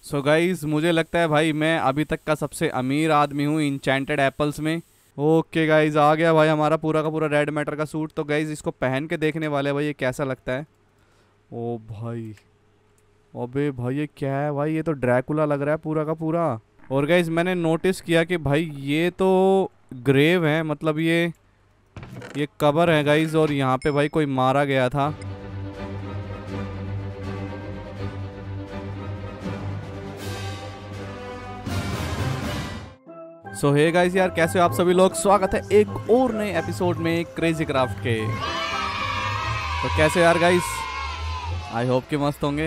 So guys मुझे लगता है भाई मैं अभी तक का सबसे अमीर आदमी हूँ इंचेंटेड एप्पल्स में। ओके गाइज आ गया भाई हमारा पूरा का पूरा रेड मैटर का सूट। तो गाइज इसको पहन के देखने वाले हैं भाई ये कैसा लगता है। ओ भाई, अबे भाई ये क्या है भाई, ये तो ड्रैकुला लग रहा है पूरा का पूरा। और गाइज मैंने नोटिस किया कि भाई ये तो ग्रेव है, मतलब ये कबर है गाइज, और यहाँ पे भाई कोई मारा गया था। सो हे गाइस यार, कैसे हो आप सभी लोग। स्वागत है एक और नए एपिसोड में क्रेजी क्राफ्ट के। तो कैसे हो यार गाइस, आई होप कि मस्त होंगे।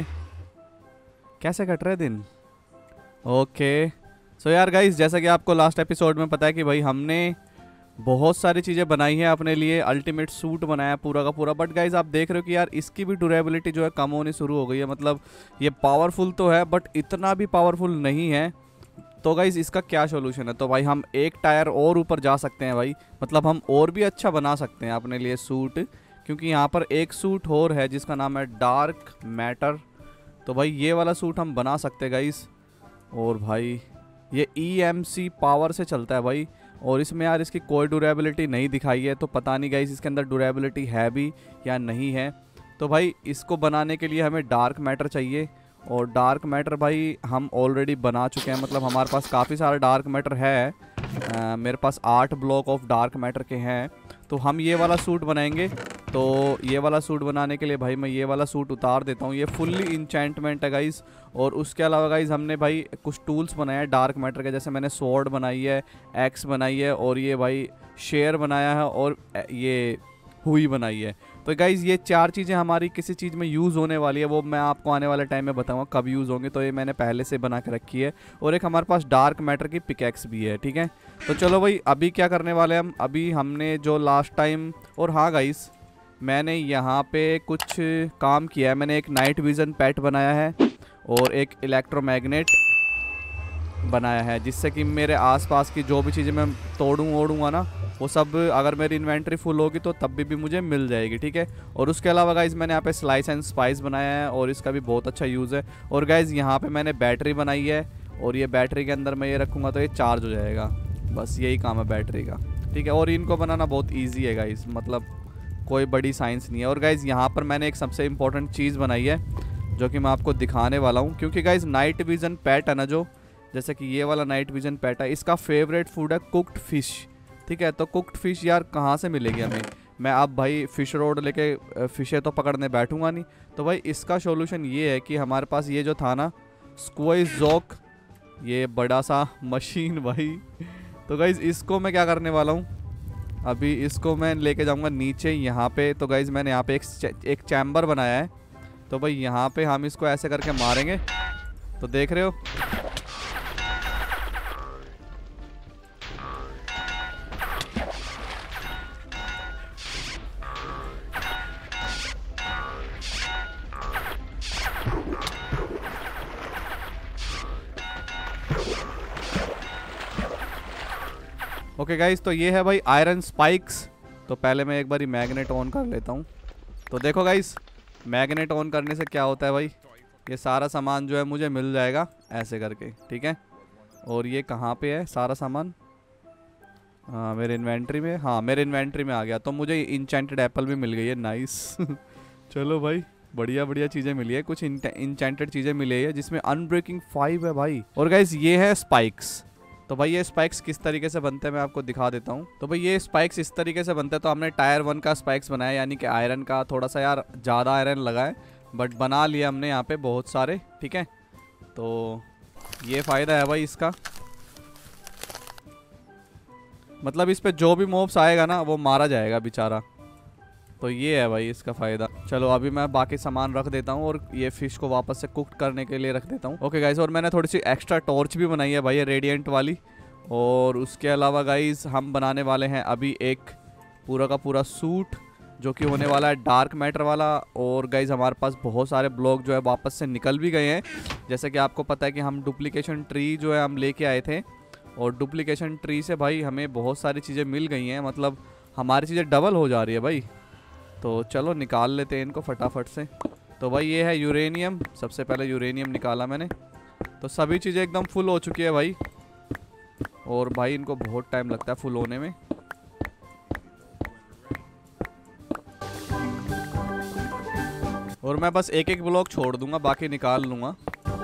कैसे कट रहे दिन। ओके सो यार गाइस, जैसा कि आपको लास्ट एपिसोड में पता है कि भाई हमने बहुत सारी चीज़ें बनाई हैं अपने लिए। अल्टीमेट सूट बनाया पूरा का पूरा। बट गाइज आप देख रहे हो कि यार इसकी भी ड्यूरेबिलिटी जो है कम होनी शुरू हो गई है। मतलब ये पावरफुल तो है बट इतना भी पावरफुल नहीं है। तो गाइज इसका क्या सोल्यूशन है। तो भाई हम एक टायर और ऊपर जा सकते हैं भाई, मतलब हम और भी अच्छा बना सकते हैं अपने लिए सूट। क्योंकि यहाँ पर एक सूट और है जिसका नाम है डार्क मैटर। तो भाई ये वाला सूट हम बना सकते हैं गाइज। और भाई ये EMC पावर से चलता है भाई। और इसमें यार इसकी कोई ड्यूरेबिलिटी नहीं दिखाई है, तो पता नहीं गाइस इसके अंदर ड्यूरेबिलिटी है भी या नहीं है। तो भाई इसको बनाने के लिए हमें डार्क मैटर चाहिए। और डार्क मैटर भाई हम ऑलरेडी बना चुके हैं, मतलब हमारे पास काफ़ी सारा डार्क मैटर है। मेरे पास 8 ब्लॉक ऑफ डार्क मैटर के हैं। तो हम ये वाला सूट बनाएंगे। तो ये वाला सूट बनाने के लिए भाई मैं ये वाला सूट उतार देता हूँ। ये फुल्ली इंचेंटमेंट है गाइस। और उसके अलावा गाइस हमने भाई कुछ टूल्स बनाए हैं डार्क मैटर के, जैसे मैंने स्वॉर्ड बनाई है, एक्स बनाई है, और ये भाई शेयर बनाया है, और ये हुई बनाई है। तो गाइज ये 4 चीज़ें हमारी किसी चीज़ में यूज़ होने वाली है, वो मैं आपको आने वाले टाइम में बताऊंगा कब यूज़ होंगे। तो ये मैंने पहले से बना के रखी है। और एक हमारे पास डार्क मैटर की पिकैक्स भी है, ठीक है। तो चलो भाई अभी क्या करने वाले हैं हम। अभी हमने जो लास्ट टाइम, और हाँ गाइस मैंने यहाँ पे कुछ काम किया है। मैंने एक नाइट विज़न पेट बनाया है और एक इलेक्ट्रोमैग्नेट बनाया है, जिससे कि मेरे आसपास की जो भी चीज़ें मैं ओढ़ूंगा ना, वो सब अगर मेरी इन्वेंट्री फुल होगी तो तब भी मुझे मिल जाएगी, ठीक है। और उसके अलावा गाइज़ मैंने यहाँ पे स्लाइस एंड स्पाइस बनाया है, और इसका भी बहुत अच्छा यूज़ है। और गाइज़ यहाँ पे मैंने बैटरी बनाई है, और ये बैटरी के अंदर मैं ये रखूँगा तो ये चार्ज हो जाएगा। बस यही काम है बैटरी का, ठीक है। और इनको बनाना बहुत ईजी है गाइज़, मतलब कोई बड़ी साइंस नहीं है। और गाइज़ यहाँ पर मैंने एक सबसे इम्पोर्टेंट चीज़ बनाई है जो कि मैं आपको दिखाने वाला हूँ। क्योंकि गाइज़ नाइट विज़न पेट है ना, जो जैसे कि ये वाला नाइट विज़न पेट है, इसका फेवरेट फूड है कुक्ड फिश, ठीक है। तो कुक्ड फिश यार कहाँ से मिलेगी हमें। मैं अब भाई फ़िश रोड लेके फ़िशें तो पकड़ने बैठूंगा नहीं। तो भाई इसका सॉल्यूशन ये है कि हमारे पास ये जो था ना स्क्वाइज जॉक, ये बड़ा सा मशीन भाई। तो गाइज़ इसको मैं क्या करने वाला हूँ, अभी इसको मैं लेके जाऊँगा नीचे यहाँ पे। तो गाइज़ मैंने यहाँ पे एक चैम्बर बनाया है। तो भाई यहाँ पे हम इसको ऐसे करके मारेंगे, तो देख रहे हो। ओके गाइस, तो ये है भाई आयरन स्पाइक्स। तो पहले मैं एक बारी मैग्नेट ऑन कर लेता हूँ। तो देखो गाइस मैग्नेट ऑन करने से क्या होता है भाई, ये सारा सामान जो है मुझे मिल जाएगा ऐसे करके, ठीक है। और ये कहाँ पे है सारा सामान, हाँ मेरे इन्वेंट्री में, हाँ मेरे इन्वेंट्री में आ गया। तो मुझे इंचेंटेड एप्पल भी मिल गई है, नाइस। चलो भाई बढ़िया बढ़िया चीज़ें मिली है, कुछ इंचेंटेड चीज़ें मिली है जिसमें अनब्रेकिंग 5 है भाई। और गाइस ये है स्पाइक्स। तो भाई ये स्पाइक्स किस तरीके से बनते हैं मैं आपको दिखा देता हूँ। तो भाई ये स्पाइक्स इस तरीके से बनते हैं। तो हमने टायर 1 का स्पाइक्स बनाया, यानी कि आयरन का, थोड़ा सा यार ज़्यादा आयरन लगा है बट बना लिया हमने यहाँ पे बहुत सारे, ठीक है। तो ये फ़ायदा है भाई इसका, मतलब इस पे जो भी मॉब्स आएगा ना वो मारा जाएगा बेचारा। तो ये है भाई इसका फ़ायदा। चलो अभी मैं बाकी सामान रख देता हूँ और ये फ़िश को वापस से कुक करने के लिए रख देता हूँ। ओके गाइस, और मैंने थोड़ी सी एक्स्ट्रा टॉर्च भी बनाई है भाई, ये रेडिएंट वाली। और उसके अलावा गाइस हम बनाने वाले हैं अभी एक पूरा का पूरा सूट, जो कि होने वाला है डार्क मैटर वाला। और गाइस हमारे पास बहुत सारे ब्लॉक जो है वापस से निकल भी गए हैं। जैसे कि आपको पता है कि हम डुप्लीकेशन ट्री जो है हम लेके आए थे, और डुप्लीकेशन ट्री से भाई हमें बहुत सारी चीज़ें मिल गई हैं, मतलब हमारी चीज़ें डबल हो जा रही है भाई। तो चलो निकाल लेते हैं इनको फटाफट से। तो भाई ये है यूरेनियम, सबसे पहले यूरेनियम निकाला मैंने। तो सभी चीज़ें एकदम फुल हो चुकी है भाई। और भाई इनको बहुत टाइम लगता है फुल होने में। और मैं बस एक एक ब्लॉक छोड़ दूंगा, बाकी निकाल लूंगा।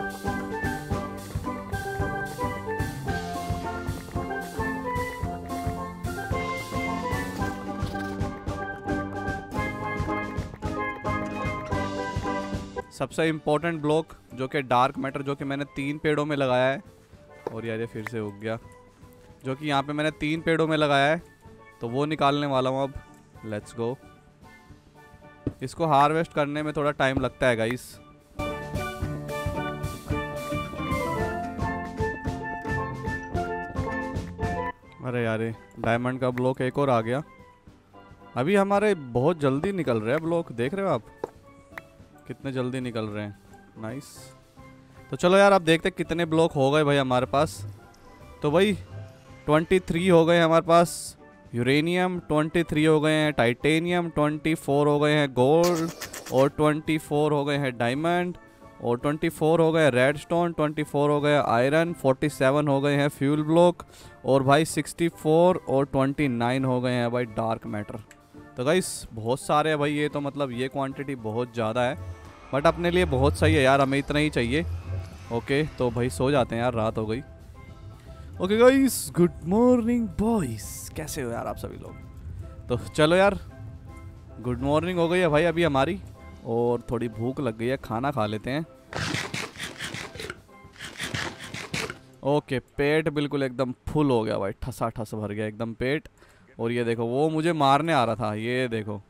सबसे इम्पोर्टेंट ब्लॉक जो कि डार्क मैटर, जो कि मैंने 3 पेड़ों में लगाया है। और यार ये फिर से उग गया, जो कि यहाँ पे मैंने 3 पेड़ों में लगाया है, तो वो निकालने वाला हूँ अब। Let's go. इसको हार्वेस्ट करने में थोड़ा टाइम लगता है गाइस। अरे यार डायमंड का ब्लॉक एक और आ गया। अभी हमारे बहुत जल्दी निकल रहे हैं ब्लॉक, देख रहे हो आप कितने जल्दी निकल रहे हैं। नाइस। तो चलो यार अब देखते हैं कितने ब्लॉक हो गए भाई हमारे पास। तो भाई 23 हो गए हमारे पास यूरेनियम, 23 हो गए हैं टाइटेनियम, 24 हो गए हैं गोल्ड, और 24 हो गए हैं डायमंड, और 24 हो गए रेडस्टोन, 24 हो गए आयरन, 47 हो गए हैं फ्यूल ब्लॉक, और भाई 64 और 29 हो गए हैं भाई डार्क मैटर। तो गाइस बहुत सारे हैं भाई ये, तो मतलब ये क्वांटिटी बहुत ज़्यादा है, बट अपने लिए बहुत सही है यार, हमें इतना ही चाहिए। ओके तो भाई सो जाते हैं यार, रात हो गई। Okay guys, good morning boys, कैसे हो यार आप सभी लोग। तो चलो यार गुड मॉर्निंग हो गई है भाई अभी हमारी, और थोड़ी भूख लग गई है, खाना खा लेते हैं। ओके पेट बिल्कुल एकदम फुल हो गया भाई, ठसा ठस भर गया एकदम पेट। और ये देखो वो मुझे मारने आ रहा था, ये देखो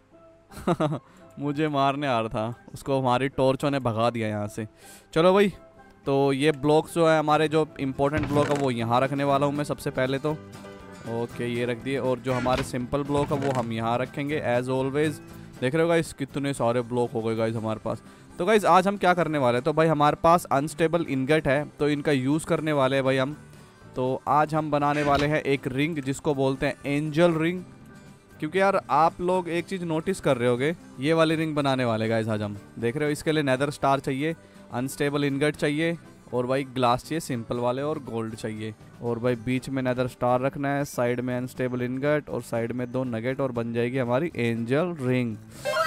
मुझे मारने आ रहा था, उसको हमारी टॉर्चों ने भगा दिया यहाँ से। चलो भाई तो ये ब्लॉक्स जो है हमारे, जो इम्पोर्टेंट ब्लॉक है वो यहाँ रखने वाला हूँ मैं सबसे पहले तो। ओके ये रख दिए, और जो हमारे सिंपल ब्लॉक है वो हम यहाँ रखेंगे एज ऑलवेज। देख रहे हो गाइस कितने सारे ब्लॉक हो गए गाइस हमारे पास। तो गाइस आज हम क्या करने वाले हैं, तो भाई हमारे पास अनस्टेबल इनगट है, तो इनका यूज़ करने वाले हैं भाई हम। तो आज हम बनाने वाले हैं एक रिंग जिसको बोलते हैं एंजल रिंग। क्योंकि यार आप लोग एक चीज़ नोटिस कर रहे होगे, ये वाली रिंग बनाने वाले गाइस आज हम। देख रहे हो इसके लिए नेदर स्टार चाहिए, अनस्टेबल इनगट चाहिए, और भाई ग्लास चाहिए सिंपल वाले, और गोल्ड चाहिए। और भाई बीच में नेदर स्टार रखना है, साइड में अनस्टेबल इनगट, और साइड में 2 नगेट, और बन जाएगी हमारी एंजल रिंग।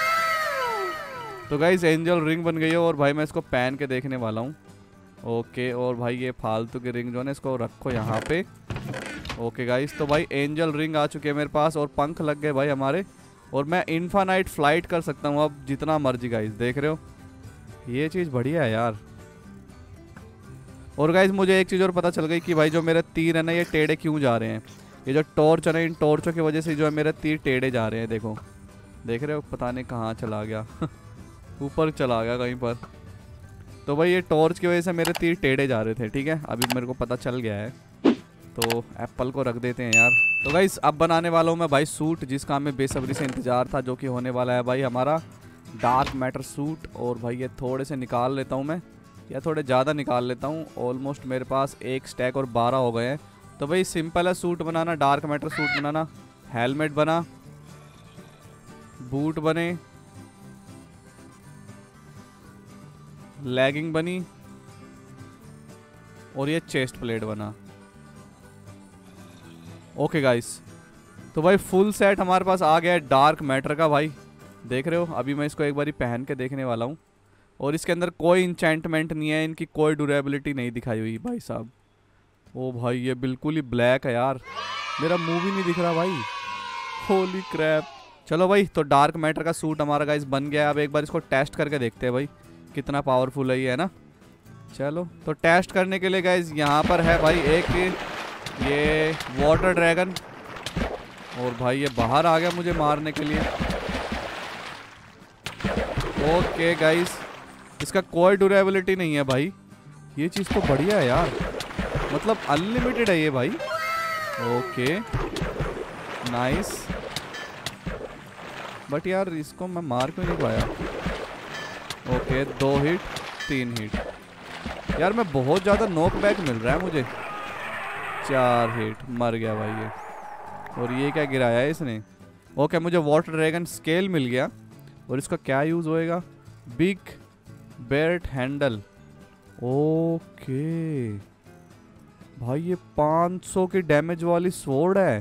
तो गाइस एंजल रिंग बन गई है, और भाई मैं इसको पहन के देखने वाला हूँ। ओके और भाई ये फालतू की रिंग जो है ना इसको रखो यहाँ पे। ओके गाइस तो भाई एंजल रिंग आ चुके हैं मेरे पास, और पंख लग गए भाई हमारे, और मैं इनफाइनाइट फ्लाइट कर सकता हूँ अब जितना मर्जी गाइस। देख रहे हो ये चीज़ बढ़िया है यार। और गाइस मुझे एक चीज़ और पता चल गई कि भाई जो मेरे तीर है ना ये टेढ़े क्यों जा रहे हैं। ये जो टॉर्च है ना, इन टॉर्चों की वजह से जो है मेरे तीर टेढ़े जा रहे हैं। देखो देख रहे हो, पता नहीं कहाँ चला गया ऊपर चला गया कहीं पर। तो भाई ये टॉर्च की वजह से मेरे तीर टेढ़े जा रहे थे। ठीक है अभी मेरे को पता चल गया है, तो एप्पल को रख देते हैं यार। तो गाइस अब बनाने वाला हूँ मैं भाई सूट, जिसका हमें बेसब्री से इंतजार था, जो कि होने वाला है भाई हमारा डार्क मैटर सूट। और भाई ये थोड़े से निकाल लेता हूँ मैं, या थोड़े ज़्यादा निकाल लेता हूँ। ऑलमोस्ट मेरे पास एक स्टैक और 12 हो गए हैं। तो भाई सिंपल है सूट बनाना, डार्क मैटर सूट बनाना। हेलमेट बना, बूट बने, लेगिंग बनी, और ये चेस्ट प्लेट बना। ओके गाइस तो भाई फुल सेट हमारे पास आ गया है डार्क मैटर का भाई। देख रहे हो अभी मैं इसको एक बारी पहन के देखने वाला हूँ, और इसके अंदर कोई इंचेंटमेंट नहीं है, इनकी कोई ड्यूरेबिलिटी नहीं दिखाई हुई भाई साहब। ओ भाई ये बिल्कुल ही ब्लैक है यार, मेरा मुंह भी नहीं दिख रहा भाई, होली क्रैप। चलो भाई तो डार्क मैटर का सूट हमारा गाइस बन गया है। अब एक बार इसको टेस्ट करके देखते हैं भाई कितना पावरफुल है ये, है ना। चलो तो टेस्ट करने के लिए गाइस यहाँ पर है भाई एक ये वाटर ड्रैगन, और भाई ये बाहर आ गया मुझे मारने के लिए। ओके गाइस इसका कोई ड्यूरेबिलिटी नहीं है भाई, ये चीज़ तो बढ़िया है यार, मतलब अनलिमिटेड है ये भाई। ओके नाइस, बट यार इसको मैं मार क्यों नहीं पाया। ओके 2 हिट 3 हिट यार, मैं बहुत ज़्यादा नॉक बैक मिल रहा है मुझे। 4 हिट, मर गया भाई ये। और ये क्या गिराया है इसने। ओके मुझे वाटर ड्रैगन स्केल मिल गया, और इसका क्या यूज़ होएगा, बिग बेर्ट हैंडल। ओके भाई ये 500 की डैमेज वाली स्वॉर्ड है।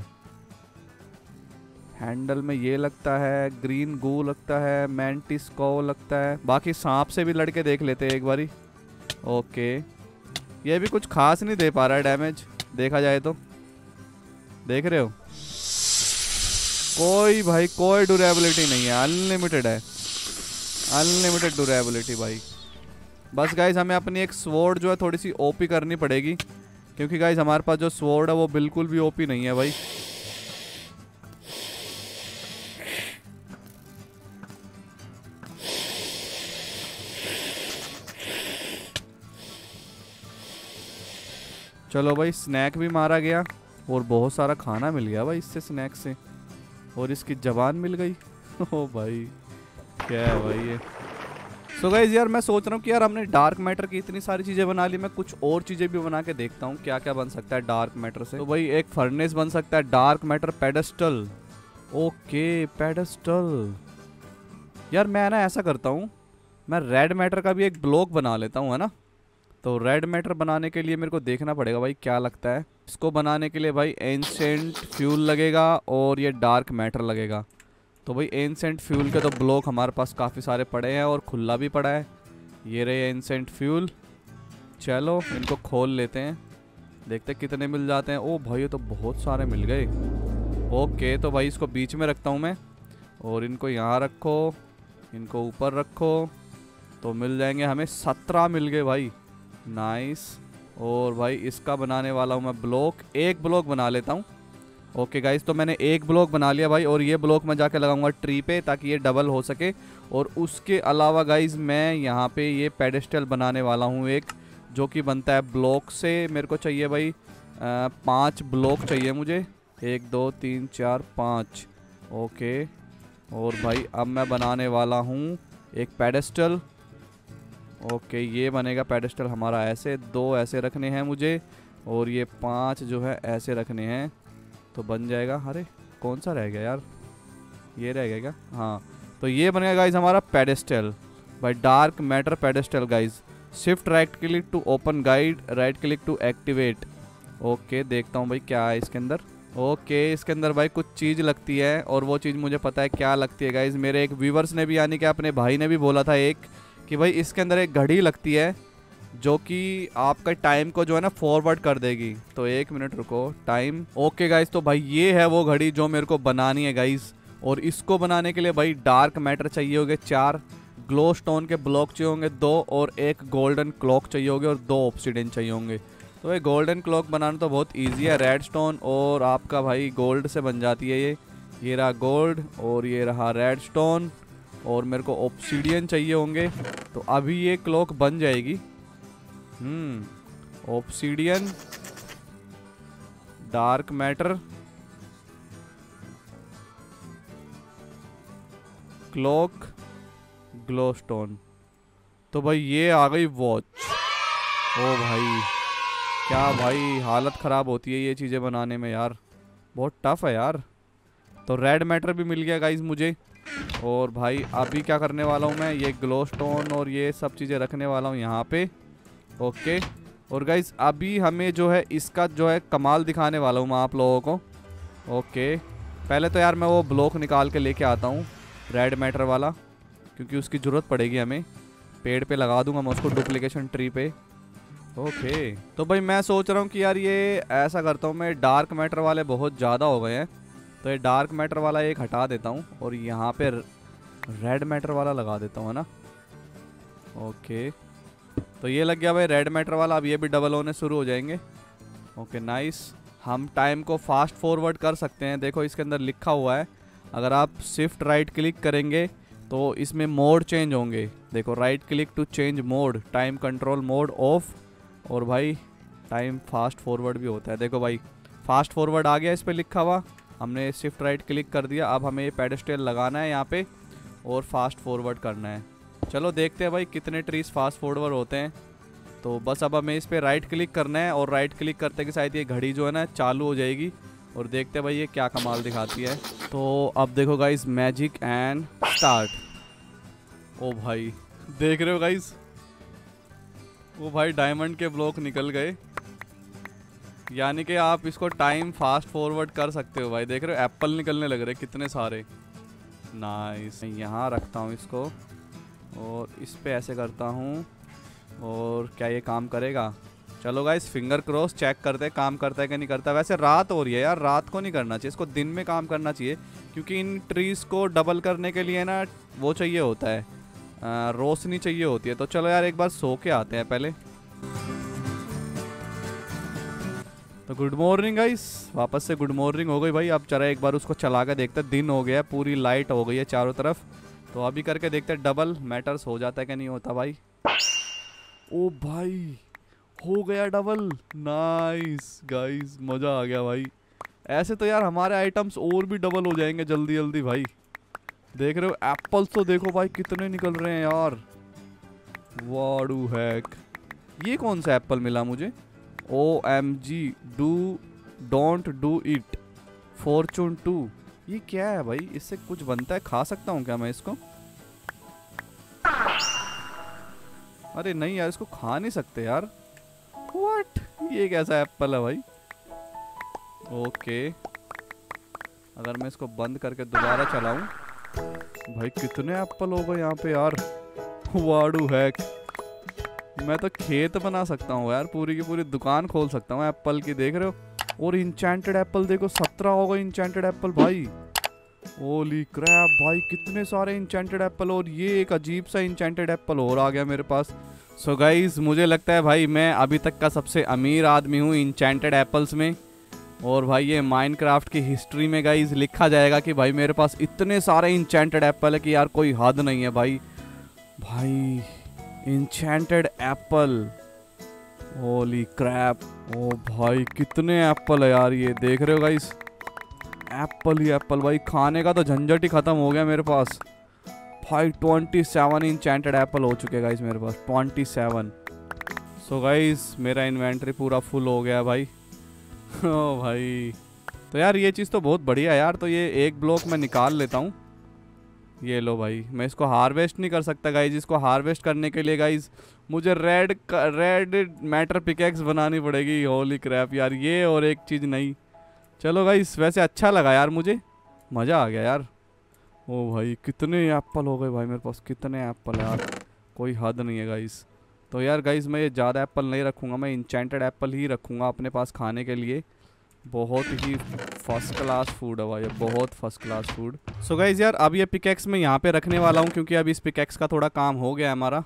हैंडल में ये लगता है, ग्रीन गू लगता है, मैंटिस कॉ लगता है। बाकी सांप से भी लड़के देख लेते हैं एक बारी। ओके ये भी कुछ खास नहीं दे पा रहा है डैमेज, देखा जाए तो। देख रहे हो कोई भाई कोई ड्यूरेबिलिटी नहीं है, अनलिमिटेड है, अनलिमिटेड ड्यूरेबिलिटी भाई। बस गाइज हमें अपनी एक स्वॉर्ड जो है थोड़ी सी ओपी करनी पड़ेगी, क्योंकि गाइज हमारे पास जो स्वॉर्ड है वो बिल्कुल भी ओपी नहीं है भाई। चलो भाई स्नैक भी मारा गया और बहुत सारा खाना मिल गया भाई इससे, स्नैक से। और इसकी जबान मिल गई। ओ भाई क्या है भाई ये। सो गाइस यार मैं सोच रहा हूँ कि यार हमने डार्क मैटर की इतनी सारी चीज़ें बना ली, मैं कुछ और चीज़ें भी बना के देखता हूँ क्या क्या बन सकता है डार्क मैटर से। तो भाई एक फर्नेस बन सकता है, dark matter pedestal. Okay pedestal. यार मैं ना ऐसा करता हूँ, मैं रेड मैटर का भी एक ब्लॉक बना लेता हूँ, है ना। तो रेड मैटर बनाने के लिए मेरे को देखना पड़ेगा भाई क्या लगता है। इसको बनाने के लिए भाई एंसेंट फ्यूल लगेगा और ये डार्क मैटर लगेगा। तो भाई एंसेंट फ्यूल के तो ब्लॉक हमारे पास काफ़ी सारे पड़े हैं और खुला भी पड़ा है। ये रहे एंसेंट फ्यूल। चलो इनको खोल लेते हैं, देखते कितने मिल जाते हैं। ओ भाई ये तो बहुत सारे मिल गए। ओके तो भाई इसको बीच में रखता हूँ मैं, और इनको यहाँ रखो, इनको ऊपर रखो, तो मिल जाएंगे हमें 17 मिल गए भाई। नाइस। और भाई इसका बनाने वाला हूँ मैं ब्लॉक, एक ब्लॉक बना लेता हूँ। ओके गाइस तो मैंने एक ब्लॉक बना लिया भाई, और ये ब्लॉक मैं जाके लगाऊंगा ट्री पे ताकि ये डबल हो सके। और उसके अलावा गाइस मैं यहाँ पे ये पेडेस्टल बनाने वाला हूँ एक, जो कि बनता है ब्लॉक से। मेरे को चाहिए भाई 5 ब्लॉक चाहिए मुझे, 1 2 3 4 5। ओके और भाई अब मैं बनाने वाला हूँ एक पेडेस्टल। ओके ये बनेगा पेडेस्टल हमारा ऐसे, 2 ऐसे रखने हैं मुझे, और ये 5 जो है ऐसे रखने हैं, तो बन जाएगा। अरे कौन सा रह गया यार, ये रह गया क्या? हाँ तो ये बनेगा गाइज हमारा पेडेस्टल भाई, dark matter pedestal guys. Shift right click to open guide, right click to activate. Okay देखता हूँ भाई क्या है इसके अंदर। ओके इसके अंदर भाई कुछ चीज़ लगती है, और वो चीज़ मुझे पता है क्या लगती है गाइज। मेरे एक व्यूवर्स ने भी, यानी कि अपने भाई ने भी बोला था एक, कि भाई इसके अंदर एक घड़ी लगती है जो कि आपका टाइम को जो है ना फॉरवर्ड कर देगी। तो 1 मिनट रुको, टाइम। ओके गाइज तो भाई ये है वो घड़ी जो मेरे को बनानी है गाइज। और इसको बनाने के लिए भाई डार्क मैटर चाहिए होंगे 4, ग्लो स्टोन के ब्लॉक चाहिए होंगे 2, और एक गोल्डन क्लॉक चाहिए होंगे, और 2 ऑब्सिडियन चाहिए होंगे। तो ये गोल्डन क्लॉक बनाना तो बहुत ईजी है, रेड स्टोन और आपका भाई गोल्ड से बन जाती है ये रहा गोल्ड और ये रहा रेड स्टोन, और मेरे को ऑब्सिडियन चाहिए होंगे। तो अभी ये क्लॉक बन जाएगी। Obsidian, dark matter, clock, glow stone. तो भाई ये आ गई वॉच। ओ भाई क्या भाई हालत ख़राब होती है ये चीज़ें बनाने में यार, बहुत टफ है यार। तो रेड मैटर भी मिल गया गाइज मुझे। और भाई अभी क्या करने वाला हूँ मैं, ये ग्लो स्टोन और ये सब चीज़ें रखने वाला हूँ यहाँ पे। ओके और गाइज अभी हमें जो है इसका जो है कमाल दिखाने वाला हूँ मैं आप लोगों को। ओके पहले तो यार मैं वो ब्लॉक निकाल के लेके आता हूँ रेड मैटर वाला, क्योंकि उसकी ज़रूरत पड़ेगी हमें। पेड़ पे लगा दूंगा मैं उसको डुप्लीकेशन ट्री पे। ओके तो भाई मैं सोच रहा हूँ कि यार ये ऐसा करता हूँ मैं, डार्क मैटर वाले बहुत ज़्यादा हो गए हैं, तो ये डार्क मैटर वाला एक हटा देता हूँ और यहाँ पे रेड मैटर वाला लगा देता हूँ, है ना। ओके तो ये लग गया भाई रेड मैटर वाला। अब ये भी डबल होने शुरू हो जाएंगे। Okay nice. हम टाइम को फास्ट फॉरवर्ड कर सकते हैं। देखो इसके अंदर लिखा हुआ है, अगर आप शिफ्ट राइट क्लिक करेंगे तो इसमें मोड चेंज होंगे। देखो right click to change mode, time control mode off, और भाई टाइम फास्ट फॉरवर्ड भी होता है। देखो भाई फास्ट फॉरवर्ड आ गया इस पर लिखा हुआ, हमने शिफ्ट राइट क्लिक कर दिया। अब हमें ये पेडेस्टल लगाना है यहाँ पे और फास्ट फॉरवर्ड करना है। चलो देखते हैं भाई कितने ट्रीज फास्ट फॉरवर्ड होते हैं। तो बस अब हमें इस पर राइट क्लिक करना है, और राइट क्लिक करते के साथ ये घड़ी जो है ना चालू हो जाएगी, और देखते हैं भाई ये क्या कमाल दिखाती है। तो अब देखो गाइस मैजिक एंड स्टार्ट। ओ भाई देख रहे हो गाइस वो भाई डायमंड के ब्लॉक निकल गए। यानी कि आप इसको टाइम फास्ट फॉरवर्ड कर सकते हो भाई। देख रहे हो एप्पल निकलने लग रहे कितने सारे। नाइस। यहाँ रखता हूँ इसको और इस पे ऐसे करता हूँ। और क्या ये काम करेगा? चलो गाइस फिंगर क्रॉस, चेक करते हैं काम करता है कि नहीं करता। वैसे रात हो रही है यार, रात को नहीं करना चाहिए इसको, दिन में काम करना चाहिए। क्योंकि इन ट्रीज को डबल करने के लिए ना वो चाहिए होता है, रोशनी चाहिए होती है। तो चलो यार एक बार सो के आते हैं पहले। तो गुड मॉर्निंग गाइस, वापस से गुड मॉर्निंग हो गई भाई। अब चला एक बार उसको चला के देखते हैं। दिन हो गया है, पूरी लाइट हो गई है चारों तरफ। तो अभी करके देखते हैं डबल मैटर्स हो जाता है कि नहीं होता भाई। ओ भाई हो गया डबल। नाइस गाइस, मज़ा आ गया भाई। ऐसे तो यार हमारे आइटम्स और भी डबल हो जाएंगे जल्दी जल्दी भाई। देख रहे हो एप्पल्स तो देखो भाई कितने निकल रहे हैं यार। वाडू हैक। ये कौन सा एप्पल मिला मुझे? OMG, don't do it, fortune 2। ये क्या है भाई? इससे कुछ बनता है? खा सकता हूँ क्या मैं इसको? अरे नहीं यार, इसको खा नहीं सकते यार। व्हाट? ये कैसा एप्पल है भाई? ओके, अगर मैं इसको बंद करके दोबारा चलाऊं, भाई कितने एप्पल हो गए यहाँ पे यार। वाडू हैक। मैं तो खेत बना सकता हूँ यार, पूरी की पूरी दुकान खोल सकता हूँ एप्पल की। देख रहे हो? और इंचेंटेड एप्पल देखो 17 हो गए इंचेंटेड एप्पल भाई। होली क्रैप भाई, कितने सारे इंचेंटेड एप्पल। और ये एक अजीब सा इंचेंटेड एप्पल और आ गया मेरे पास। सो गाइस मुझे लगता है भाई मैं अभी तक का सबसे अमीर आदमी हूँ इंचेंटेड एप्पल्स में। और भाई ये माइनक्राफ्ट की हिस्ट्री में गाइस लिखा जाएगा कि भाई मेरे पास इतने सारे इंचेंटेड एप्पल है कि यार कोई हद नहीं है भाई। भाई इंचेंटेड एप्पल, होली क्रैप। ओ भाई कितने एप्पल है यार। ये देख रहे हो गाइस, एप्पल ही एप्पल भाई। खाने का तो झंझट ही खत्म हो गया मेरे पास भाई। 27 इंचेंटेड एप्पल हो चुके गाइस मेरे पास, 27। सो गाइस मेरा इन्वेंटरी पूरा फुल हो गया भाई। ओ भाई तो यार ये चीज़ तो बहुत बढ़िया है यार। तो ये एक ब्लॉक मैं निकाल लेता हूँ। ये लो भाई, मैं इसको हार्वेस्ट नहीं कर सकता गाइज। इसको हार्वेस्ट करने के लिए गाइज मुझे रेड मैटर पिकेक्स बनानी पड़ेगी। होली क्रैप यार, ये और एक चीज़ नहीं। चलो गाइज वैसे अच्छा लगा यार, मुझे मज़ा आ गया यार। ओ भाई कितने एप्पल हो गए भाई मेरे पास, कितने एप्पल यार, कोई हद नहीं है गाइज। तो यार गाइज मैं ये ज़्यादा एप्पल नहीं रखूँगा, मैं इंचेंटेड एप्पल ही रखूँगा अपने पास खाने के लिए। बहुत ही फर्स्ट क्लास फूड है भाई, बहुत first class food. So guys यार अब ये पिकेक्स मैं यहाँ पे रखने वाला हूँ क्योंकि अभी इस पिकेक्स का थोड़ा काम हो गया है हमारा।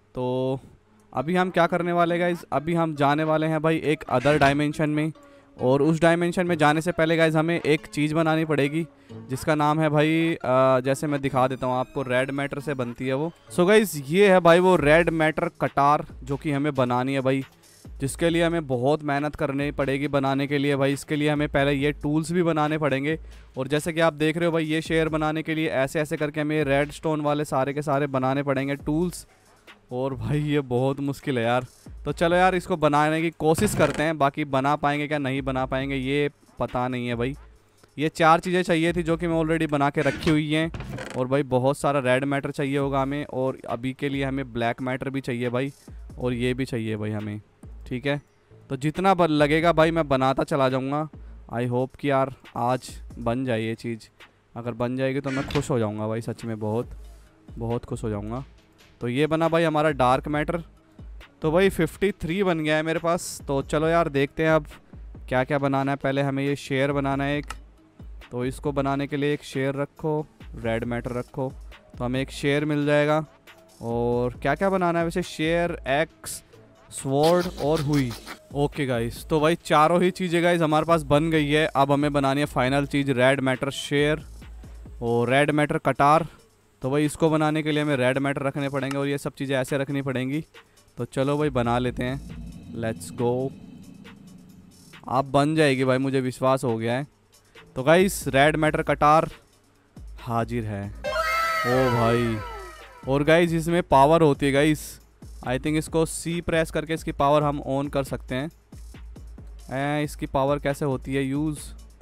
तो अभी हम क्या करने वाले गाइज, अभी हम जाने वाले हैं भाई एक अदर डायमेंशन में। और उस डायमेंशन में जाने से पहले गाइज हमें एक चीज़ बनानी पड़ेगी जिसका नाम है भाई जैसे मैं दिखा देता हूँ आपको, रेड मैटर से बनती है वो। सो गाइज ये है भाई वो रेड मैटर कटार जो कि हमें बनानी है भाई, जिसके लिए हमें बहुत मेहनत करनी पड़ेगी बनाने के लिए भाई। इसके लिए हमें पहले ये टूल्स भी बनाने पड़ेंगे। और जैसे कि आप देख रहे हो भाई, ये शेयर बनाने के लिए ऐसे ऐसे करके हमें रेड स्टोन वाले सारे के सारे बनाने पड़ेंगे टूल्स। और भाई ये बहुत मुश्किल है यार। तो चलो यार इसको बनाने की कोशिश करते हैं, बाकी बना पाएंगे क्या नहीं बना पाएंगे ये पता नहीं है भाई। ये 4 चीज़ें चाहिए थी जो कि मैं ऑलरेडी बना के रखी हुई हैं। और भाई बहुत सारा रेड मैटर चाहिए होगा हमें, और अभी के लिए हमें ब्लैक मैटर भी चाहिए भाई, और ये भी चाहिए भाई हमें। ठीक है, तो जितना लगेगा भाई मैं बनाता चला जाऊँगा। आई होप कि यार आज बन जाए ये चीज़। अगर बन जाएगी तो मैं खुश हो जाऊँगा भाई, सच में बहुत बहुत खुश हो जाऊँगा। तो ये बना भाई हमारा डार्क मैटर। तो भाई 53 बन गया है मेरे पास। तो चलो यार देखते हैं अब क्या क्या बनाना है। पहले हमें ये शेयर बनाना है एक, तो इसको बनाने के लिए एक शेयर रखो, रेड मैटर रखो, तो हमें एक शेयर मिल जाएगा। और क्या क्या बनाना है वैसे, शेयर, एक्स, स्वॉर्ड और हुई। ओके गाइस, तो भाई चारों ही चीज़ें गाइस हमारे पास बन गई है। अब हमें बनानी है फाइनल चीज़, रेड मैटर शेयर और रेड मैटर कटार। तो भाई इसको बनाने के लिए हमें रेड मैटर रखने पड़ेंगे और ये सब चीज़ें ऐसे रखनी पड़ेंगी। तो चलो भाई बना लेते हैं, लेट्स गो। आप बन जाएगी भाई, मुझे विश्वास हो गया है। तो गाइस रेड मैटर कटार हाजिर है। ओ भाई, और गाइस इसमें पावर होती है गाइस। आई थिंक इसको C प्रेस करके इसकी पावर हम ऑन कर सकते हैं। इसकी पावर कैसे होती है यूज़,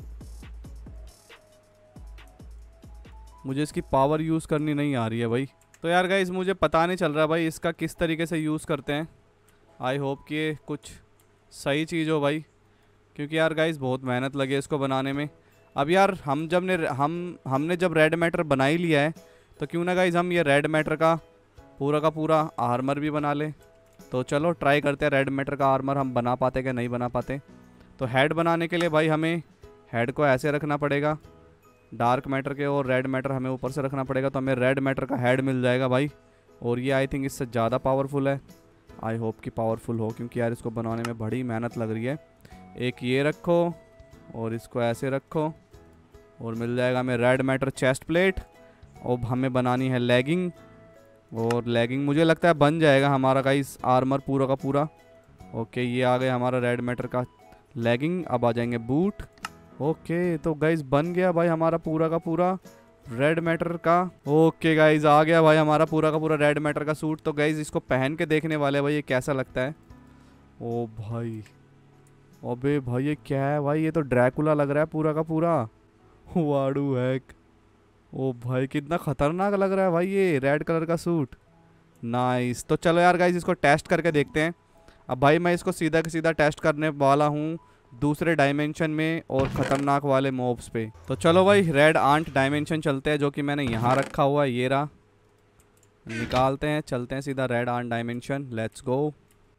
मुझे इसकी पावर यूज़ करनी नहीं आ रही है भाई। तो यार गाइस मुझे पता नहीं चल रहा भाई इसका किस तरीके से यूज़ करते हैं। आई होप कि ये कुछ सही चीज़ हो भाई, क्योंकि यार गाइस बहुत मेहनत लगी है इसको बनाने में। अब यार हमने जब रेड मैटर बना ही लिया है तो क्यों ना गाइस हम ये रेड मैटर का पूरा आर्मर भी बना लें। तो चलो ट्राई करते हैं रेड मैटर का आर्मर हम बना पाते कि नहीं बना पाते। तो हेड बनाने के लिए भाई हमें हेड को ऐसे रखना पड़ेगा, डार्क मैटर के, और रेड मैटर हमें ऊपर से रखना पड़ेगा, तो हमें रेड मैटर का हेड मिल जाएगा भाई। और ये आई थिंक इससे ज़्यादा पावरफुल है। आई होप कि पावरफुल हो, क्योंकि यार इसको बनाने में बड़ी मेहनत लग रही है। एक ये रखो और इसको ऐसे रखो और मिल जाएगा हमें रेड मैटर चेस्ट प्लेट। और हमें बनानी है लेगिंग, और लेगिंग मुझे लगता है बन जाएगा हमारा गाइस आर्मर पूरा का पूरा। ओके ये आ गया हमारा रेड मैटर का लेगिंग। अब आ जाएंगे बूट। ओके तो गाइस बन गया भाई हमारा पूरा का पूरा रेड मैटर का। ओके गाइस आ गया भाई हमारा पूरा का पूरा रेड मैटर का सूट। तो गाइस इसको पहन के देखने वाले भाई ये कैसा लगता है। ओ भाई, अबे भाई ये क्या है भाई, ये तो ड्रैकुला लग रहा है पूरा का पूरा। वाडू हैक। ओ भाई कितना खतरनाक लग रहा है भाई ये रेड कलर का सूट। नाइस। तो चलो यार गाइस इसको टेस्ट करके देखते हैं। अब भाई मैं इसको सीधा सीधा टेस्ट करने वाला हूँ दूसरे डायमेंशन में और ख़तरनाक वाले मॉब्स पे। तो चलो भाई रेड आंट डायमेंशन चलते हैं, जो कि मैंने यहाँ रखा हुआ है, ये रहा। निकालते हैं, चलते हैं सीधा red ant dimension. Let's go.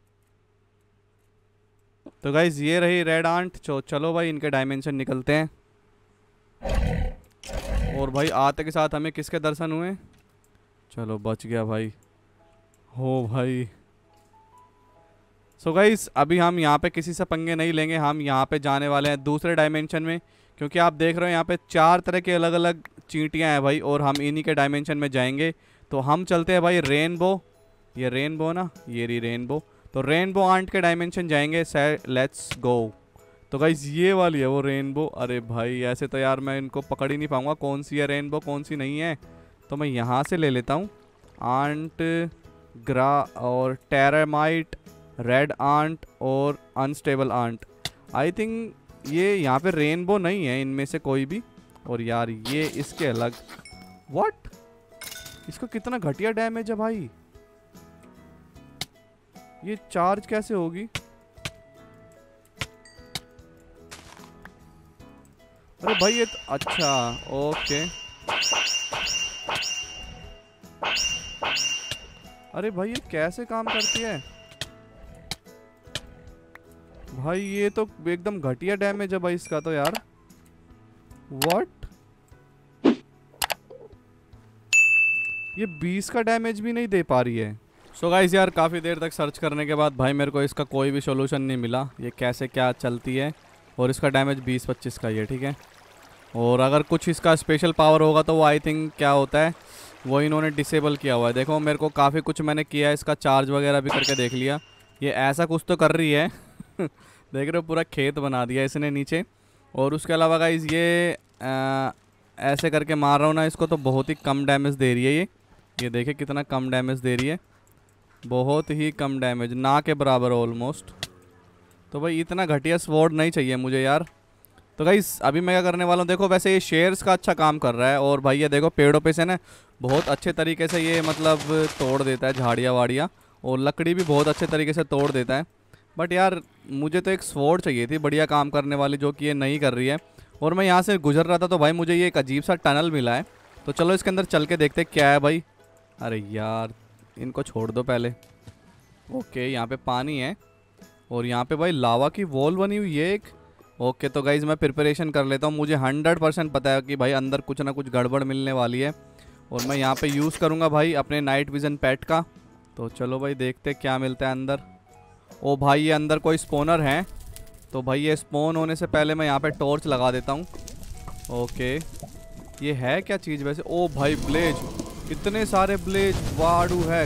तो गाइज ये रही रेड आंट। चलो भाई इनके डायमेंशन निकलते हैं। और भाई आते के साथ हमें किसके दर्शन हुए? चलो बच गया भाई। हो भाई। सो गाइस अभी हम यहाँ पे किसी से पंगे नहीं लेंगे, हम यहाँ पे जाने वाले हैं दूसरे डायमेंशन में, क्योंकि आप देख रहे हो यहाँ पे 4 तरह के अलग अलग चींटियाँ हैं भाई, और हम इन्हीं के डायमेंशन में जाएंगे। तो हम चलते हैं भाई रेनबो, ये रेनबो ना, ये रही रेनबो। तो रेनबो आंट के डायमेंशन जाएंगे। Let's go. तो गाइस ये वाली है वो रेनबो। अरे भाई ऐसे तो यार मैं इनको पकड़ ही नहीं पाऊंगा कौन सी है रेनबो कौन सी नहीं है। तो मैं यहाँ से ले लेता हूँ आंट ग्रा और टेरामाइट, रेड आंट और अनस्टेबल आंट। आई थिंक ये यहाँ पे रेनबो नहीं है इनमें से कोई भी। और यार ये इसके अलग। व्हाट, इसको कितना घटिया डैमेज है भाई। ये चार्ज कैसे होगी? अरे भाई ये तो अच्छा ओके। अरे भाई ये कैसे काम करती है भाई? ये तो एकदम घटिया डैमेज है भाई इसका तो यार। व्हाट, ये 20 का डैमेज भी नहीं दे पा रही है। सो गाइस यार काफ़ी देर तक सर्च करने के बाद भाई मेरे को इसका कोई भी सोल्यूशन नहीं मिला, ये कैसे क्या चलती है। और इसका डैमेज 20-25 का ही है, ठीक है। और अगर कुछ इसका स्पेशल पावर होगा तो वो आई थिंक क्या होता है वो इन्होंने डिसेबल किया हुआ है। देखो मेरे को काफ़ी कुछ मैंने किया है, इसका चार्ज वगैरह भी करके देख लिया। ये ऐसा कुछ तो कर रही है देख रहे हो पूरा खेत बना दिया इसने नीचे। और उसके अलावा गाइस ये ऐसे करके मार रहा हूँ ना इसको, तो बहुत ही कम डैमेज दे रही है ये देखिए कितना कम डैमेज दे रही है, बहुत ही कम डैमेज, ना के बराबर ऑलमोस्ट। तो भाई इतना घटिया स्वॉर्ड नहीं चाहिए मुझे यार। तो गाइस अभी मैं क्या करने वाला हूँ, देखो वैसे ये शेयर्स का अच्छा काम कर रहा है। और भाई ये देखो पेड़ों पे से ना बहुत अच्छे तरीके से ये मतलब तोड़ देता है झाड़ियाँ वाड़ियाँ, और लकड़ी भी बहुत अच्छे तरीके से तोड़ देता है। बट यार मुझे तो एक स्वॉर्ड चाहिए थी बढ़िया काम करने वाली, जो कि ये नहीं कर रही है। और मैं यहाँ से गुजर रहा था तो भाई मुझे ये एक अजीब सा टनल मिला है। तो चलो इसके अंदर चल के देखते क्या है भाई। अरे यार इनको छोड़ दो पहले। ओके यहाँ पे पानी है और यहाँ पे भाई लावा की वॉल बनी हुई है एक। ओके तो गाइज़ मैं प्रिपरेशन कर लेता हूँ, मुझे 100% पता है कि भाई अंदर कुछ ना कुछ गड़बड़ मिलने वाली है। और मैं यहाँ पे यूज़ करूँगा भाई अपने नाइट विज़न पेट का। तो चलो भाई देखते क्या मिलता है अंदर। ओ भाई ये अंदर कोई स्पॉनर है, तो भाई ये स्पॉन होने से पहले मैं यहाँ पे टॉर्च लगा देता हूँ। ओके ये है क्या चीज़ वैसे? ओ भाई ब्लेज, कितने सारे ब्लेज, वाडू है।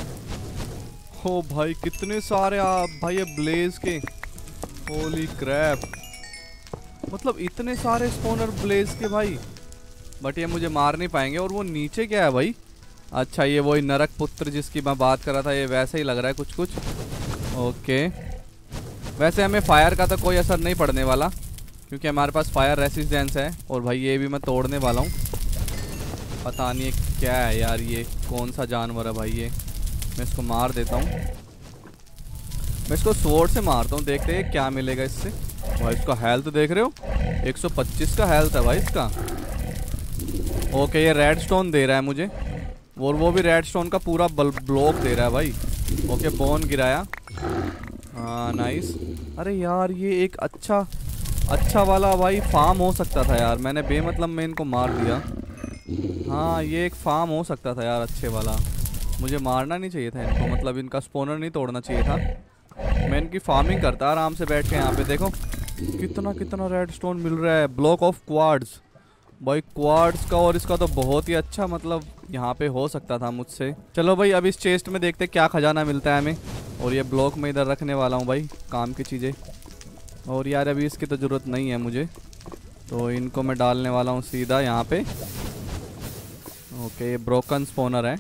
ओ भाई कितने सारे भाई ये ब्लेज के, होली क्रैप, मतलब इतने सारे स्पॉनर ब्लेज के भाई। बट ये मुझे मार नहीं पाएंगे। और वो नीचे क्या है भाई? अच्छा ये वही नरक पुत्र जिसकी मैं बात कर रहा था, ये वैसे ही लग रहा है कुछ कुछ। ओके वैसे हमें फायर का तो कोई असर नहीं पड़ने वाला, क्योंकि हमारे पास फायर रेसिस्टेंस है। और भाई ये भी मैं तोड़ने वाला हूँ। पता नहीं क्या है यार, ये कौन सा जानवर है भाई? ये मैं इसको मार देता हूँ। मैं इसको स्वॉर्ड से मारता हूँ, देखते हैं क्या मिलेगा इससे। भाई इसका हेल्थ देख रहे हो, 125 का हेल्थ है भाई इसका। ओके ये रेड स्टोन दे रहा है मुझे, और वो भी रेड स्टोन का पूरा ब्लॉक दे रहा है भाई। ओके बोन गिराया, हाँ नाइस। अरे यार ये एक अच्छा वाला भाई फार्म हो सकता था यार, मैंने बेमतलब में इनको मार दिया। हाँ ये एक फार्म हो सकता था यार अच्छे वाला, मुझे मारना नहीं चाहिए था इनको, मतलब इनका स्पॉनर नहीं तोड़ना चाहिए था। मैं इनकी फार्मिंग करता आराम से बैठ के। यहाँ पे देखो कितना रेड स्टोन मिल रहा है, ब्लॉक ऑफ क्वार्ट्ज भाई, क्वार्ट्ज का। और इसका तो बहुत ही अच्छा मतलब यहाँ पे हो सकता था मुझसे। चलो भाई अब इस चेस्ट में देखते क्या खजाना मिलता है हमें। और ये ब्लॉक में इधर रखने वाला हूँ भाई काम की चीज़ें। और यार अभी इसकी तो ज़रूरत नहीं है मुझे, तो इनको मैं डालने वाला हूँ सीधा यहाँ पे। ओके ये ब्रोकन स्पॉनर है।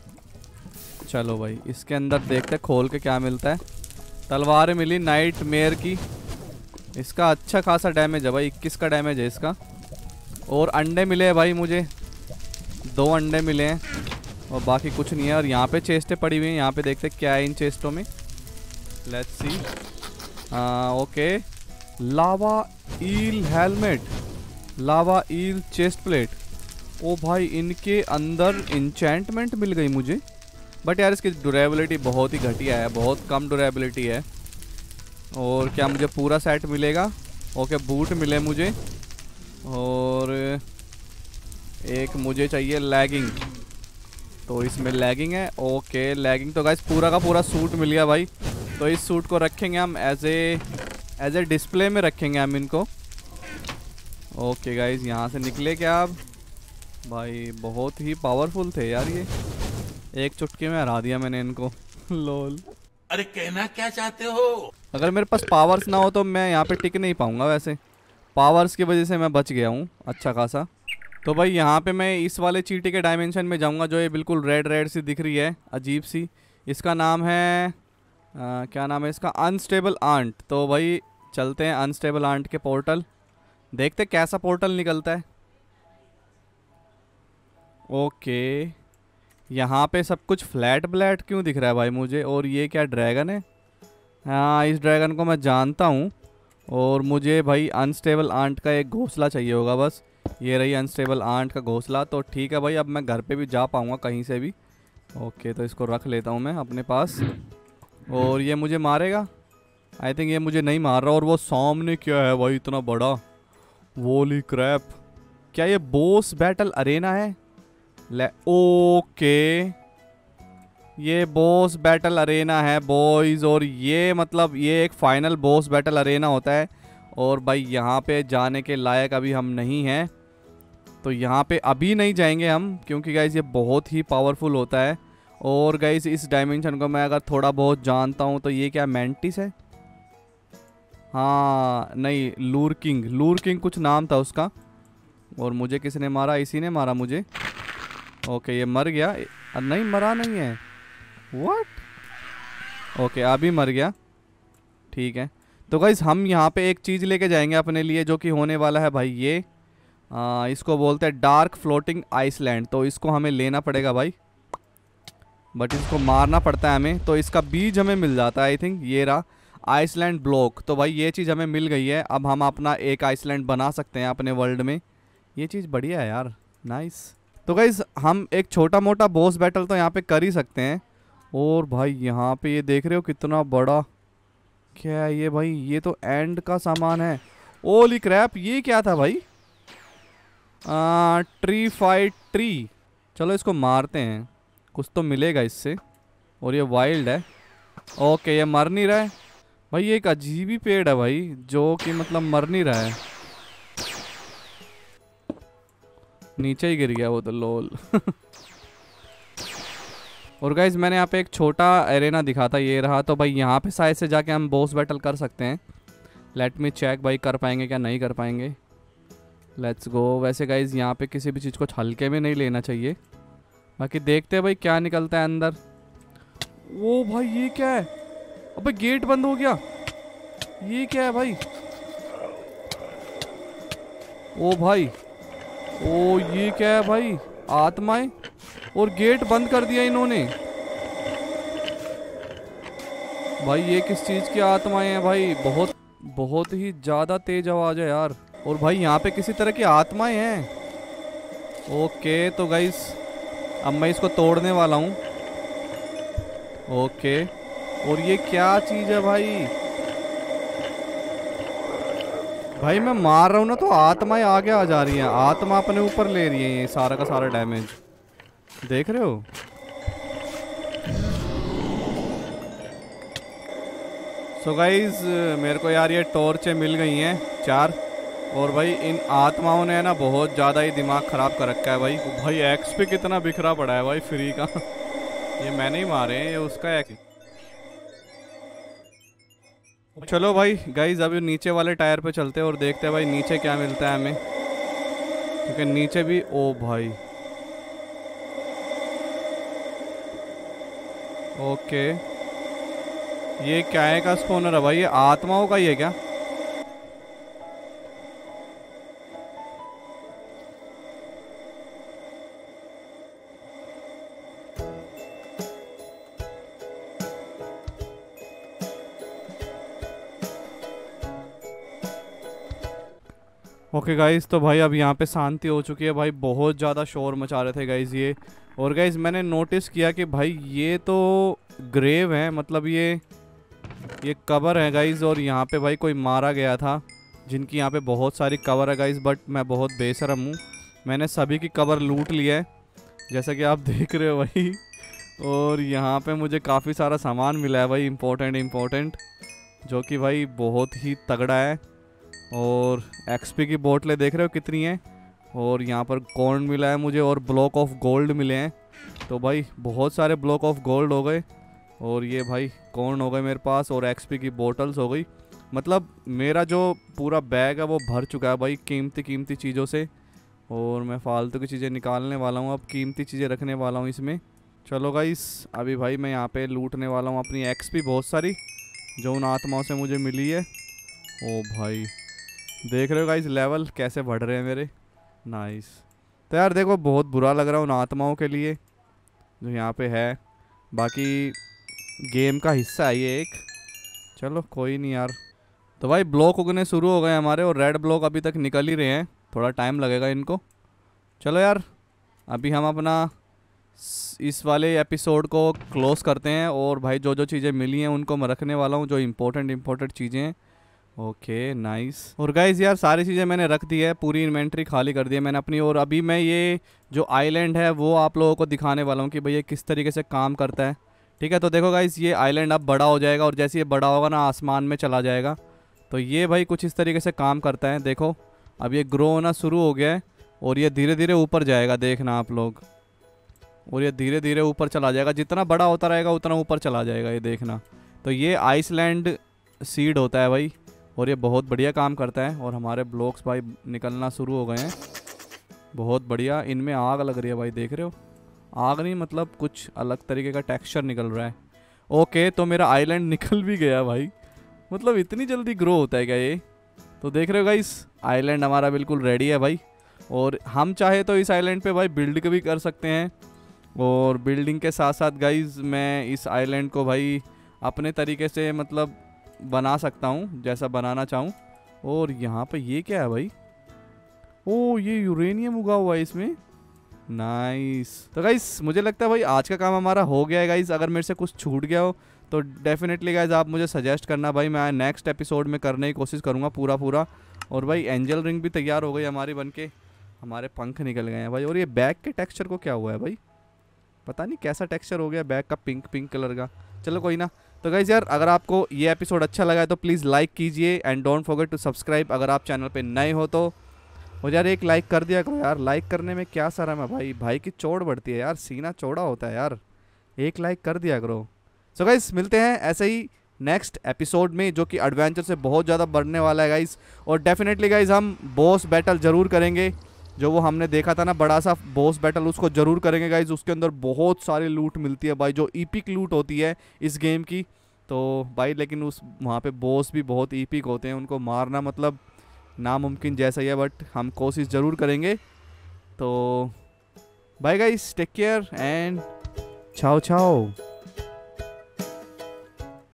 चलो भाई इसके अंदर देखते खोल के क्या मिलता है। तलवार मिली नाइट मेयर की, इसका अच्छा खासा डैमेज है भाई, 21 का डैमेज है इसका। और अंडे मिले हैं भाई मुझे, 2 अंडे मिले हैं और बाकी कुछ नहीं है। और यहाँ पे चेस्टें पड़ी हुई हैं, यहाँ पे देखते क्या है इन चेस्टों में। Let's see. Okay lava eel helmet, lava eel chest plate. ओ भाई इनके अंदर इंचेंटमेंट मिल गई मुझे, बट यार इसकी ड्यूरेबिलिटी बहुत ही घटिया है, बहुत कम ड्यूरेबिलिटी है। और क्या मुझे पूरा सेट मिलेगा? ओके बूट मिले मुझे, और एक मुझे चाहिए लैगिंग, तो इसमें लैगिंग है। ओके लैगिंग तो गाइस पूरा का पूरा सूट मिल गया भाई। तो इस सूट को रखेंगे हम एज ए डिस्प्ले में रखेंगे हम इनको। ओके गाइस यहाँ से निकले क्या अब? भाई बहुत ही पावरफुल थे यार ये, एक चुटकी में हरा दिया मैंने इनको। लोल। अरे कहना क्या चाहते हो? अगर मेरे पास पावर्स ना हो तो मैं यहाँ पे टिक नहीं पाऊंगा, वैसे पावर्स की वजह से मैं बच गया हूँ अच्छा खासा। तो भाई यहाँ पे मैं इस वाले चींटी के डायमेंशन में जाऊँगा, जो ये बिल्कुल रेड सी दिख रही है, अजीब सी। इसका नाम है क्या नाम है इसका? Unstable ant. तो भाई चलते हैं अनस्टेबल आंट के पोर्टल, देखते कैसा पोर्टल निकलता है। ओके यहाँ पे सब कुछ फ्लैट ब्लैट क्यों दिख रहा है भाई मुझे? और ये क्या ड्रैगन है? हाँ इस ड्रैगन को मैं जानता हूँ। और मुझे भाई अनस्टेबल आंट का एक घोंसला चाहिए होगा बस। ये रही अनस्टेबल आंट का घोंसला। तो ठीक है भाई अब मैं घर पे भी जा पाऊँगा कहीं से भी। ओके तो इसको रख लेता हूँ मैं अपने पास। और ये मुझे मारेगा? आई थिंक ये मुझे नहीं मार रहा। और वो सामने क्या है भाई इतना बड़ा? वोली क्रैप, क्या ये बॉस बैटल अरेना है? ओके ये बॉस बैटल अरेना है बॉयज़। और ये मतलब ये एक फाइनल बॉस बैटल अरेना होता है। और भाई यहाँ पे जाने के लायक अभी हम नहीं हैं, तो यहाँ पे अभी नहीं जाएंगे हम, क्योंकि गाइस ये बहुत ही पावरफुल होता है। और गाइस इस डायमेंशन को मैं अगर थोड़ा बहुत जानता हूँ तो ये क्या मैंटिस है? हाँ नहीं लूर किंग कुछ नाम था उसका। और मुझे किसने मारा? इसी ने मारा मुझे। ओके ये मर गया। नहीं मरा नहीं है, व्हाट? ओके अभी मर गया, ठीक है। तो गाइस हम यहाँ पे एक चीज़ लेके जाएंगे अपने लिए, जो कि होने वाला है भाई ये इसको बोलते हैं डार्क फ्लोटिंग आइसलैंड। तो इसको हमें लेना पड़ेगा भाई, बट इसको मारना पड़ता है हमें। तो इसका बीज हमें मिल जाता है आई थिंक, ये रहा आइसलैंड ब्लॉक। तो भाई ये चीज़ हमें मिल गई है, अब हम अपना एक आइसलैंड बना सकते हैं अपने वर्ल्ड में। ये चीज़ बढ़िया है यार, नाइस। तो गाइस हम एक छोटा मोटा बॉस बैटल तो यहाँ पे कर ही सकते हैं। और भाई यहाँ पे ये देख रहे हो कितना बड़ा, क्या है ये भाई? ये तो एंड का सामान है। ओली क्रैप, ये क्या था भाई? Tree fight tree. चलो इसको मारते हैं, कुछ तो मिलेगा इससे। और ये वाइल्ड है। ओके ये मर नहीं रहा है भाई, ये एक अजीब ही पेड़ है भाई, जो कि मतलब मर नहीं रहा है। नीचे ही गिर गया वो तो, लोल। और गाइज मैंने यहाँ पे एक छोटा एरेना दिखा था, ये रहा। तो भाई यहाँ पे शायद से जाके हम बॉस बैटल कर सकते हैं। लेट मी चेक भाई कर पाएंगे क्या नहीं कर पाएंगे। Let's go. वैसे गाइज यहाँ पे किसी भी चीज़ को हल्के में नहीं लेना चाहिए, बाकी देखते हैं भाई क्या निकलता है अंदर। ओ भाई ये क्या है? अबे गेट बंद हो गया, ये क्या है भाई? ओ भाई, ओ ये क्या है भाई? आत्माएं, और गेट बंद कर दिया इन्होंने भाई ये किस चीज़ की आत्माएं हैं भाई? बहुत बहुत ही ज़्यादा तेज आवाज़ है यार। और भाई यहाँ पे किसी तरह की आत्माएं हैं। ओके तो गाइस अब मैं इसको तोड़ने वाला हूँ। ओके और ये क्या चीज़ है भाई? भाई मैं मार रहा हूँ ना तो आत्माएं आगे आ जा रही हैं। आत्मा अपने ऊपर ले रही है ये सारा का सारा डैमेज, देख रहे हो? सो गाइज मेरे को यार ये टॉर्चें मिल गई हैं 4। और भाई इन आत्माओं ने ना बहुत ज़्यादा ही दिमाग ख़राब कर रखा है भाई। भाई एक्सपी कितना बिखरा पड़ा है भाई फ्री का। ये मैंने ही मारे हैं, ये उसका एक्स। चलो भाई गाइज अभी नीचे वाले टायर पे चलते हैं और देखते हैं भाई नीचे क्या मिलता है हमें, क्योंकि नीचे भी ओ भाई। ओके ये क्या है का स्पॉनर है भाई? ये आत्माओं का ही है क्या? ओके गाइज तो भाई अब यहाँ पे शांति हो चुकी है भाई। बहुत ज़्यादा शोर मचा रहे थे गाइज ये। और गाइज मैंने नोटिस किया कि भाई ये तो ग्रेव है, मतलब ये कबर है गाइज। और यहाँ पे भाई कोई मारा गया था, जिनकी यहाँ पे बहुत सारी कवर है गाइज। बट मैं बहुत बेशरम हूँ, मैंने सभी की कवर लूट लिया है जैसा कि आप देख रहे हो भाई। और यहाँ पे मुझे काफ़ी सारा सामान मिला है भाई, इम्पोर्टेंट, जो कि भाई बहुत ही तगड़ा है। और एक्सपी की बोतलें देख रहे हो कितनी हैं। और यहाँ पर कॉर्न मिला है मुझे और ब्लॉक ऑफ गोल्ड मिले हैं। तो भाई बहुत सारे ब्लॉक ऑफ गोल्ड हो गए। और ये भाई कॉर्न हो गए मेरे पास और एक्सपी की बोतल्स हो गई। मतलब मेरा जो पूरा बैग है वो भर चुका है भाई कीमती चीज़ों से। और मैं फालतू की चीज़ें निकालने वाला हूँ, अब कीमती चीज़ें रखने वाला हूँ इसमें। चलो गाइस अभी भाई मैं यहाँ पे लूटने वाला हूँ अपनी एक्सपी बहुत सारी, जो उन आत्माओं से मुझे मिली है। ओ भाई देख रहे हो गाइस लेवल कैसे बढ़ रहे हैं मेरे। नाइस। तो यार देखो बहुत बुरा लग रहा है उन आत्माओं के लिए जो यहाँ पे है। बाकी गेम का हिस्सा है ये एक, चलो कोई नहीं यार। तो भाई ब्लॉक उगने शुरू हो गए हमारे और रेड ब्लॉक अभी तक निकल ही रहे हैं, थोड़ा टाइम लगेगा इनको। चलो यार अभी हम अपना इस वाले एपिसोड को क्लोज करते हैं। और भाई जो जो चीज़ें मिली हैं उनको मैं रखने वाला हूँ, जो इम्पोर्टेंट चीज़ें हैं। Okay nice. और गाइज यार सारी चीज़ें मैंने रख दी है, पूरी इन्वेंट्री खाली कर दी है मैंने अपनी। और अभी मैं ये जो आइलैंड है वो आप लोगों को दिखाने वाला हूँ कि भाई ये किस तरीके से काम करता है। ठीक है तो देखो गाइज ये आइलैंड अब बड़ा हो जाएगा और जैसे ये बड़ा होगा ना आसमान में चला जाएगा। तो ये भाई कुछ इस तरीके से काम करता है। देखो अब ये ग्रो होना शुरू हो गया है और ये धीरे धीरे ऊपर जाएगा, देखना आप लोग। और ये धीरे धीरे ऊपर चला जाएगा, जितना बड़ा होता रहेगा उतना ऊपर चला जाएगा, ये देखना। तो ये आइसलैंड सीड होता है भाई और ये बहुत बढ़िया काम करता है। और हमारे ब्लॉक्स भाई निकलना शुरू हो गए हैं, बहुत बढ़िया। इनमें आग लग रही है भाई, देख रहे हो? आग नहीं मतलब कुछ अलग तरीके का टेक्सचर निकल रहा है। ओके तो मेरा आइलैंड निकल भी गया भाई, मतलब इतनी जल्दी ग्रो होता है क्या ये? तो देख रहे हो गाइस आइलैंड हमारा बिल्कुल रेडी है भाई। और हम चाहे तो इस आइलैंड पे भाई बिल्ड भी कर सकते हैं। और बिल्डिंग के साथ साथ गाइस मैं इस आइलैंड को भाई अपने तरीके से मतलब बना सकता हूँ जैसा बनाना चाहूँ। और यहाँ पे ये क्या है भाई? ओ ये यूरेनियम उगा हुआ है इसमें, नाइस। तो गाइस मुझे लगता है भाई आज का काम हमारा हो गया है गाइस। अगर मेरे से कुछ छूट गया हो तो डेफिनेटली गाइस आप मुझे सजेस्ट करना भाई, मैं नेक्स्ट एपिसोड में करने की कोशिश करूँगा पूरा। और भाई एंजल रिंग भी तैयार हो गई हमारी बनके, हमारे पंख निकल गए हैं भाई। और ये बैग के टेक्सचर को क्या हुआ है भाई, पता नहीं कैसा टेक्सचर हो गया बैग का, पिंक कलर का। चलो कोई ना। तो गाइज यार अगर आपको ये एपिसोड अच्छा लगा है तो प्लीज़ लाइक कीजिए and don't forget to subscribe अगर आप चैनल पे नए हो तो। और यार एक लाइक कर दिया करो यार, लाइक करने में क्या शर्म है भाई की चौड़ बढ़ती है यार, सीना चौड़ा होता है यार, एक लाइक कर दिया करो। सो गाइज मिलते हैं ऐसे ही नेक्स्ट एपिसोड में जो कि एडवेंचर से बहुत ज़्यादा बढ़ने वाला है गाइज। और डेफिनेटली गाइज हम बॉस बैटल ज़रूर करेंगे, जो वो हमने देखा था ना बड़ा सा बॉस बैटल, उसको ज़रूर करेंगे गाइज। उसके अंदर बहुत सारी लूट मिलती है भाई, जो ईपिक लूट होती है इस गेम की। तो भाई लेकिन उस वहाँ पे बॉस भी बहुत ईपिक होते हैं, उनको मारना मतलब नामुमकिन जैसा ही है, बट हम कोशिश ज़रूर करेंगे। तो bye guys, take care and ciao चाओ।